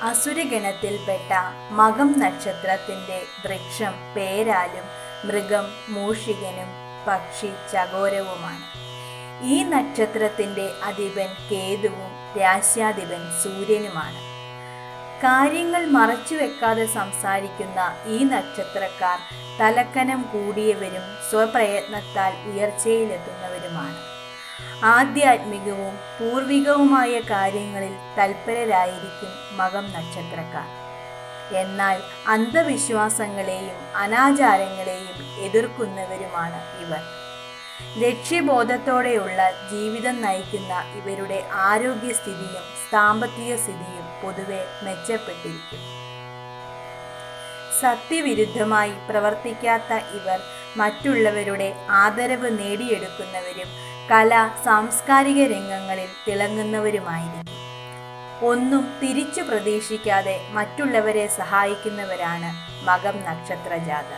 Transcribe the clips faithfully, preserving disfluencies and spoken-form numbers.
അസുരഗണത്തിൽപ്പെട്ട മകം നക്ഷത്രത്തിൻ്റെ വൃക്ഷം പേരാലും മൃഗം മൂഷികനും പക്ഷി ചകോരവുമാണ്. ഈ നക്ഷത്രത്തിൻ്റെ അധിപൻ കേതുവും രാശ്യാധിപൻ സൂര്യനുമാണ്. കാര്യങ്ങൾ മറച്ചുവെക്കാതെ സംസാരിക്കുന്ന ഈ നക്ഷത്രക്കാർ തലക്കനം കൂടിയവരും സ്വപ്രയത്നത്താൽ ഉയർച്ചയിലെത്തുന്നവരുമാണ്. ആധ്യാത്മികവും പൂർവികവുമായ കാര്യങ്ങളിൽ തൽപരരായിരിക്കും മകം നക്ഷത്രക്കാർ. എന്നാൽ അന്ധവിശ്വാസങ്ങളെയും അനാചാരങ്ങളെയും എതിർക്കുന്നവരുമാണ് ഇവർ. ലക്ഷ്യബോധത്തോടെയുള്ള ജീവിതം നയിക്കുന്ന ഇവരുടെ ആരോഗ്യസ്ഥിതിയും സാമ്പത്തിക സ്ഥിതിയും പൊതുവെ മെച്ചപ്പെട്ടിരിക്കും. സത്യവിരുദ്ധമായി പ്രവർത്തിക്കാത്ത ഇവർ മറ്റുള്ളവരുടെ ആദരവ് നേടിയെടുക്കുന്നവരും കലാ സാംസ്കാരിക രംഗങ്ങളിൽ തിളങ്ങുന്നവരുമായിരിക്കും. ഒന്നും തിരിച്ചു പ്രതീക്ഷിക്കാതെ മറ്റുള്ളവരെ സഹായിക്കുന്നവരാണ് മകം നക്ഷത്ര ജാതർ.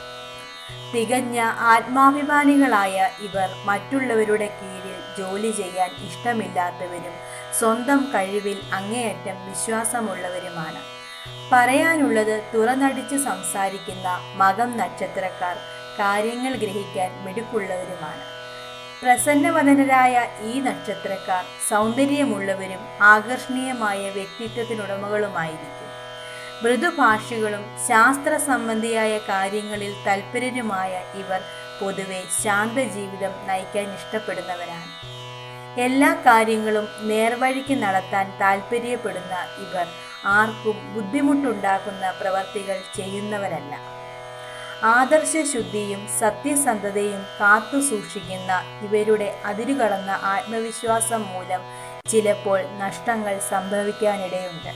തികഞ്ഞ ആത്മാഭിമാനികളായ ഇവർ മറ്റുള്ളവരുടെ കീഴിൽ ജോലി ചെയ്യാൻ ഇഷ്ടമില്ലാത്തവരും സ്വന്തം കഴിവിൽ അങ്ങേയറ്റം വിശ്വാസമുള്ളവരുമാണ്. പറയാനുള്ളത് തുറന്നടിച്ച് സംസാരിക്കുന്ന മകം നക്ഷത്രക്കാർ കാര്യങ്ങൾ ഗ്രഹിക്കാൻ മിടുക്കുള്ളവരുമാണ്. പ്രസന്നവദനരായ ഈ നക്ഷത്രക്കാർ സൗന്ദര്യമുള്ളവരും ആകർഷണീയമായ വ്യക്തിത്വത്തിനുടമകളുമായിരിക്കും. മൃദുഭാഷികളും ശാസ്ത്ര സംബന്ധിയായ കാര്യങ്ങളിൽ തൽപരരുമായ ഇവർ പൊതുവെ ശാന്തജീവിതം നയിക്കാൻ ഇഷ്ടപ്പെടുന്നവരാണ്. എല്ലാ കാര്യങ്ങളും നേർവഴിക്ക് നടത്താൻ താൽപ്പര്യപ്പെടുന്ന ഇവർ ആർക്കും ബുദ്ധിമുട്ടുണ്ടാക്കുന്ന പ്രവർത്തികൾ ചെയ്യുന്നവരല്ല. ആദർശശുദ്ധിയും സത്യസന്ധതയും കാത്തു സൂക്ഷിക്കുന്ന ഇവരുടെ അതിരുകടന്ന ആത്മവിശ്വാസം മൂലം ചിലപ്പോൾ നഷ്ടങ്ങൾ സംഭവിക്കാനിടയുണ്ട്.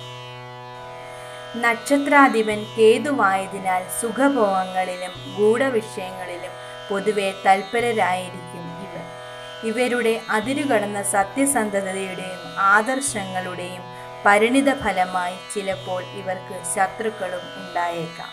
നക്ഷത്രാധിപൻ കേതുവായതിനാൽ സുഖഭോഗങ്ങളിലും ഗൂഢവിഷയങ്ങളിലും പൊതുവെ തൽപരരായിരിക്കും ഇവർ. ഇവരുടെ അതിരുകടന്ന സത്യസന്ധതയുടെയും ആദർശങ്ങളുടെയും പരിണിത ഫലമായി ചിലപ്പോൾ ഇവർക്ക് ശത്രുക്കളും ഉണ്ടായേക്കാം.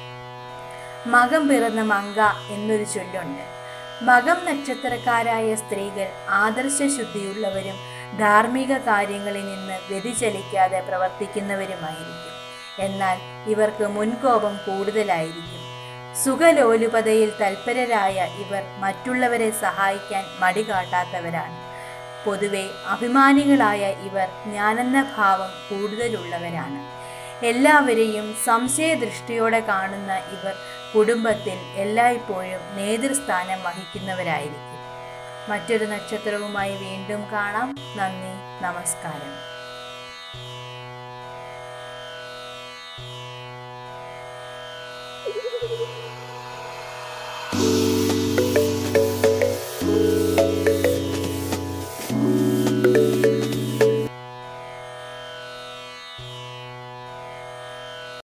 മകം പിറന്ന മങ്ക എന്നൊരു ചൊല്ലുണ്ട്. മകം നക്ഷത്രക്കാരായ സ്ത്രീകൾ ആദർശശുദ്ധിയുള്ളവരും ധാർമ്മിക കാര്യങ്ങളിൽ നിന്ന് വ്യതിചലിക്കാതെ പ്രവർത്തിക്കുന്നവരുമായിരിക്കും. എന്നാൽ ഇവർക്ക് മുൻകോപം കൂടുതലായിരിക്കും. സുഖലോലുപതയിൽ തൽപരരായ ഇവർ മറ്റുള്ളവരെ സഹായിക്കാൻ മടി കാട്ടാത്തവരാണ്. പൊതുവെ അഭിമാനികളായ ഇവർ ഞാനെന്ന ഭാവം കൂടുതലുള്ളവരാണ്. എല്ലാവരെയും സംശയദൃഷ്ടിയോടെ കാണുന്ന ഇവർ കുടുംബത്തിൽ എല്ലായ്പ്പോഴും നേതൃസ്ഥാനം വഹിക്കുന്നവരായിരിക്കും. മറ്റൊരു നക്ഷത്രവുമായി വീണ്ടും കാണാം. നന്ദി, നമസ്കാരം.